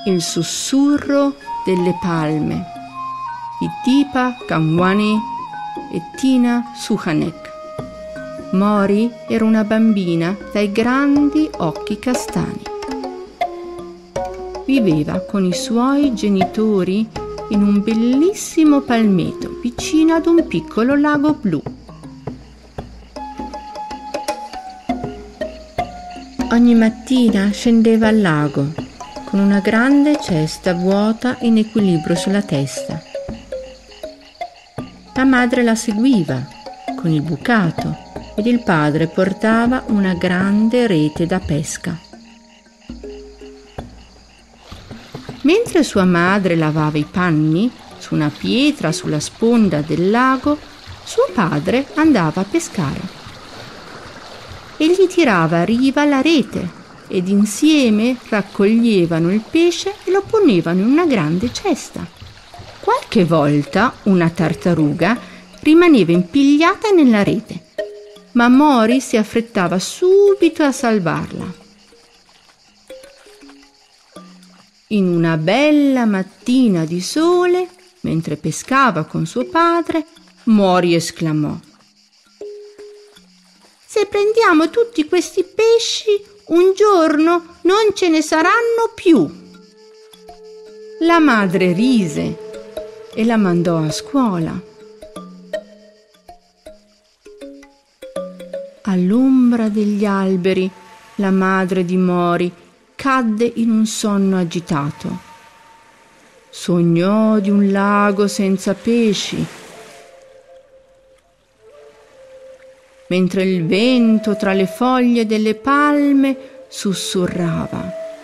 Il sussurro delle palme di Deepa Kamwani e Tina Suchanek. Mori era una bambina dai grandi occhi castani. Viveva con i suoi genitori in un bellissimo palmeto vicino ad un piccolo lago blu. Ogni mattina scendeva al lago con una grande cesta vuota in equilibrio sulla testa. La madre la seguiva con il bucato ed il padre portava una grande rete da pesca. Mentre sua madre lavava i panni su una pietra sulla sponda del lago, suo padre andava a pescare. Egli tirava a riva la rete ed insieme raccoglievano il pesce e lo ponevano in una grande cesta. Qualche volta una tartaruga rimaneva impigliata nella rete, ma Mori si affrettava subito a salvarla. In una bella mattina di sole, mentre pescava con suo padre, Mori esclamò: «Se prendiamo tutti questi pesci, un giorno non ce ne saranno più!» La madre rise e la mandò a scuola. All'ombra degli alberi, la madre di Mori cadde in un sonno agitato. Sognò di un lago senza pesci, mentre il vento tra le foglie delle palme sussurrava: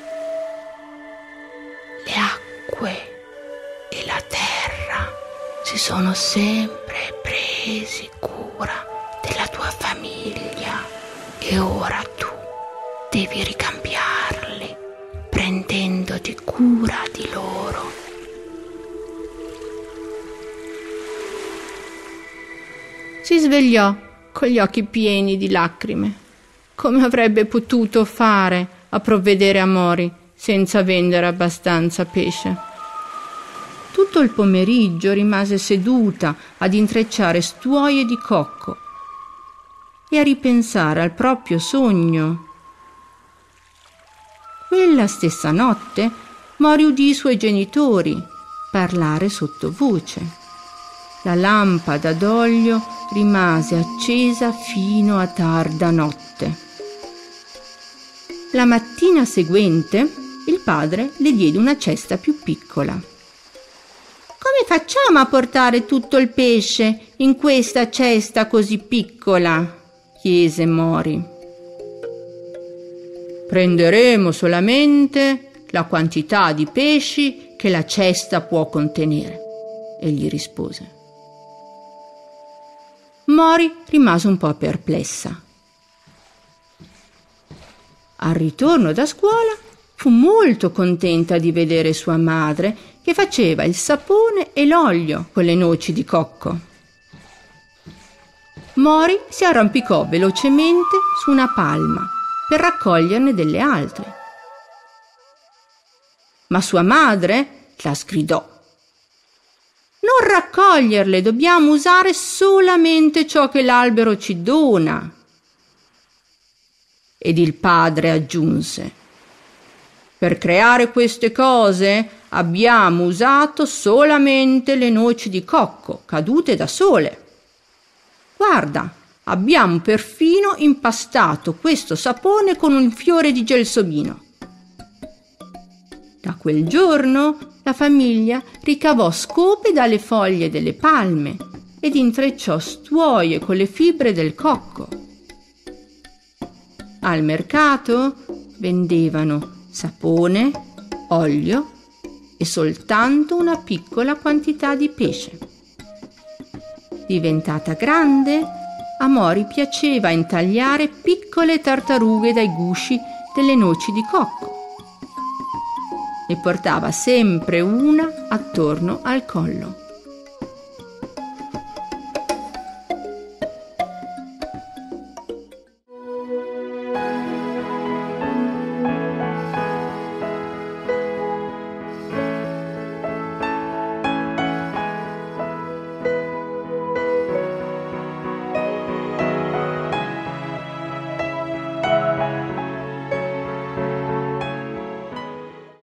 «Le acque e la terra si sono sempre presi cura della tua famiglia e ora tu devi ricambiarli prendendoti cura di loro». Si svegliò con gli occhi pieni di lacrime. Come avrebbe potuto fare a provvedere a Mori senza vendere abbastanza pesce? Tutto il pomeriggio rimase seduta ad intrecciare stuoie di cocco e a ripensare al proprio sogno. Quella stessa notte Mori udì i suoi genitori parlare sottovoce. La lampada d'olio rimase accesa fino a tarda notte. La mattina seguente il padre le diede una cesta più piccola. «Come facciamo a portare tutto il pesce in questa cesta così piccola?» chiese Mori. «Prenderemo solamente la quantità di pesci che la cesta può contenere», egli rispose. Mori rimase un po' perplessa. Al ritorno da scuola fu molto contenta di vedere sua madre che faceva il sapone e l'olio con le noci di cocco. Mori si arrampicò velocemente su una palma per raccoglierne delle altre. Ma sua madre la sgridò: «Non raccoglierle, dobbiamo usare solamente ciò che l'albero ci dona». Ed il padre aggiunse: «Per creare queste cose abbiamo usato solamente le noci di cocco cadute da sole. Guarda, abbiamo perfino impastato questo sapone con un fiore di gelsomino». Da quel giorno la famiglia ricavò scope dalle foglie delle palme ed intrecciò stuoie con le fibre del cocco. Al mercato vendevano sapone, olio e soltanto una piccola quantità di pesce. Diventata grande, a Mori piaceva intagliare piccole tartarughe dai gusci delle noci di cocco. Ne portava sempre una attorno al collo.